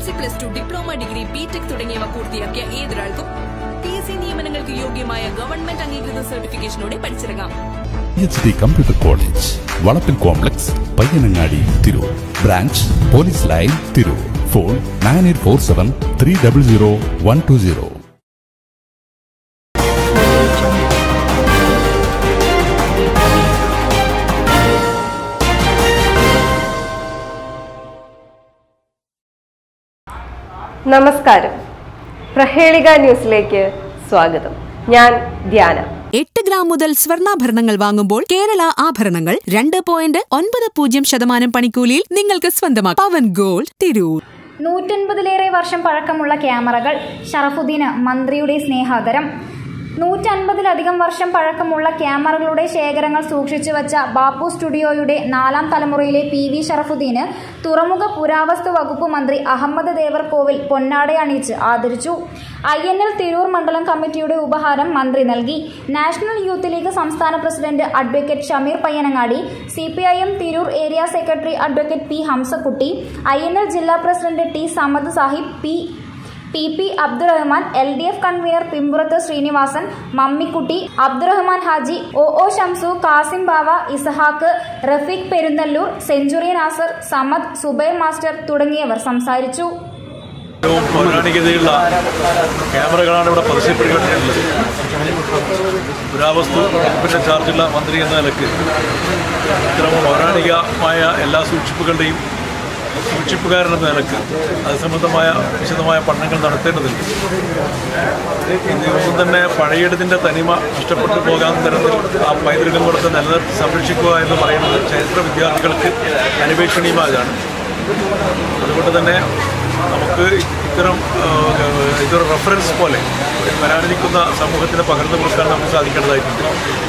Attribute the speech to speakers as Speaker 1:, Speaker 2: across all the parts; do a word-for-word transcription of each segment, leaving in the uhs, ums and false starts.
Speaker 1: C plus two diploma degree B Tech തുടങ്ങിയവ പൂർത്തിയാക്കിയ ഏതൊരാൾക്കും പി എസ് സി നിയമനങ്ങൾക്ക് യോഗ്യമായ ഗവൺമെന്റ് അംഗീകൃത സർട്ടിഫിക്കേഷനോടെ പഠിച്ചിറങ്ങാം.
Speaker 2: P H D computer college, Valappil complex, Payyanangadi, Tirur. Branch police line, Tirur. Phone nine eight four seven three double zero one two zero.
Speaker 3: നമസ്കാരം, പ്രഹേളിക ന്യൂസിലേക്ക് സ്വാഗതം. ഞാൻ ധ്യാന.
Speaker 4: എട്ട് ഗ്രാം മുതൽ സ്വർണ്ണാഭരണങ്ങൾ വാങ്ങുമ്പോൾ കേരള ആഭരണങ്ങൾ രണ്ട് പോയിന്റ് ഒൻപത് പൂജ്യം ശതമാനം പണിക്കൂലിയിൽ നിങ്ങൾക്ക് സ്വന്തമാക്കാം. പവൻ ഗോൾഡ്, തിരൂർ.
Speaker 5: നൂറ്റൻപതിലേറെ വർഷം പഴക്കമുള്ള ക്യാമറകൾ, ഷറഫുദ്ദീന് മന്ത്രിയുടെ സ്നേഹാദരം. നൂറ്റൻപതിലധികം വർഷം പഴക്കമുള്ള ക്യാമറകളുടെ ശേഖരങ്ങൾ സൂക്ഷിച്ചു വച്ച ബാപ്പു സ്റ്റുഡിയോയുടെ നാലാം തലമുറയിലെ പി വി ഷറഫുദ്ദീന് തുറമുഖ പുരാവസ്തു വകുപ്പ് മന്ത്രി അഹമ്മദ് ദേവർകോവിൽ പൊന്നാടയണിയിച്ച് ആദരിച്ചു. ഐ എൻ എൽ തിരൂർ മണ്ഡലം കമ്മിറ്റിയുടെ ഉപഹാരം മന്ത്രി നൽകി. നാഷണൽ യൂത്ത് ലീഗ് സംസ്ഥാന president advocate Shameer Payyanangadi, C P I M Tirur area secretary advocate P Hamsakutty, I N L ജില്ലാ president T Samad Sahib, P T P Abdurahman, L D F convener Pimpurath Srinivasan, Mammikutty, Abdurahman Haji, O O Shamsu, Kasim Bava, Ishaq, Rafeeq Perunnallur, century Nasar, Samad, Subair master തുടങ്ങിയവർ സംസാരിച്ചു.
Speaker 6: പൗരാണികതയുള്ള ക്യാമറകളാണ് ഇവിടെ പ്രദർശിപ്പിക്കപ്പെട്ടിട്ടുള്ളത്. പുരാവസ്തു വകുപ്പിന്റെ ചാർജുള്ള മന്ത്രി എന്ന നിലക്ക് ഇത്തരം പൗരാണികമായ എല്ലാ സൂക്ഷിപ്പുകളുടെയും സൂക്ഷിപ്പുകാരെന്ന നിലക്ക് അത് സംബന്ധമായ വിശദമായ പഠനങ്ങൾ നടത്തേണ്ടതുണ്ട്. ഇതൊന്നും തന്നെ പഴയതിൻ്റെ തനിമ നഷ്ടപ്പെട്ടു പോകാൻ തരത്തിൽ ആ പൈതൃകം കൊടുത്ത് നിലനിർത്തി സംരക്ഷിക്കുക എന്ന് പറയുന്നത് ചരിത്ര വിദ്യാർത്ഥികൾക്ക് അന്വേഷണീയമാകാണ്. അതുകൊണ്ട് തന്നെ നമുക്ക് ഇത്തരം ഇതൊരു റെഫറൻസ് പോലെ വരാനിരിക്കുന്ന സമൂഹത്തിന് പകർന്നു കൊടുക്കാൻ നമുക്ക് സാധിക്കേണ്ടതായിട്ടുണ്ട്.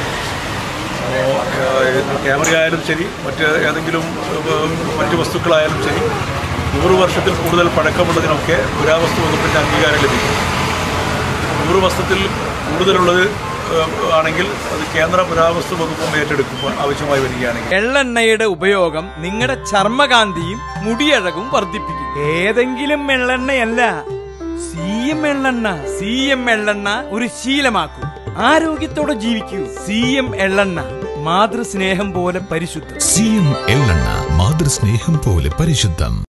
Speaker 6: ക്യാമറയായാലും ശരി, മറ്റ് ഏതെങ്കിലും മറ്റ് വസ്തുക്കളായാലും ശരി, നൂറ് വർഷത്തിൽ കൂടുതൽ പഴക്കമുള്ളതിനൊക്കെ പുരാവസ്തു വകുപ്പിൻ്റെ അംഗീകാരം ലഭിക്കും. നൂറ് വർഷത്തിൽ കൂടുതലുള്ളത് ആണെങ്കിൽ അത് കേന്ദ്ര പുരാവസ്തു വകുപ്പും ഏറ്റെടുക്കും ആവശ്യമായി വരികയാണെങ്കിൽ.
Speaker 7: എള്ളെണ്ണയുടെ ഉപയോഗം നിങ്ങളുടെ ചർമ്മകാന്തിയും മുടിയഴകും വർദ്ധിപ്പിക്കും. ഏതെങ്കിലും എള്ളെണ്ണയല്ല, സി എം എള്ളെണ്ണ. സി എം എള്ളെണ്ണ ഒരു ശീലമാക്കൂ. ആരോഗ്യത്തോടെ ജീവിക്കൂ. സി എം എള്ളെണ്ണ, മാതൃസ്നേഹം പോലെ പരിശുദ്ധം.
Speaker 2: സി എം എള്ളെണ്ണ, മാതൃസ്നേഹം പോലെ പരിശുദ്ധം.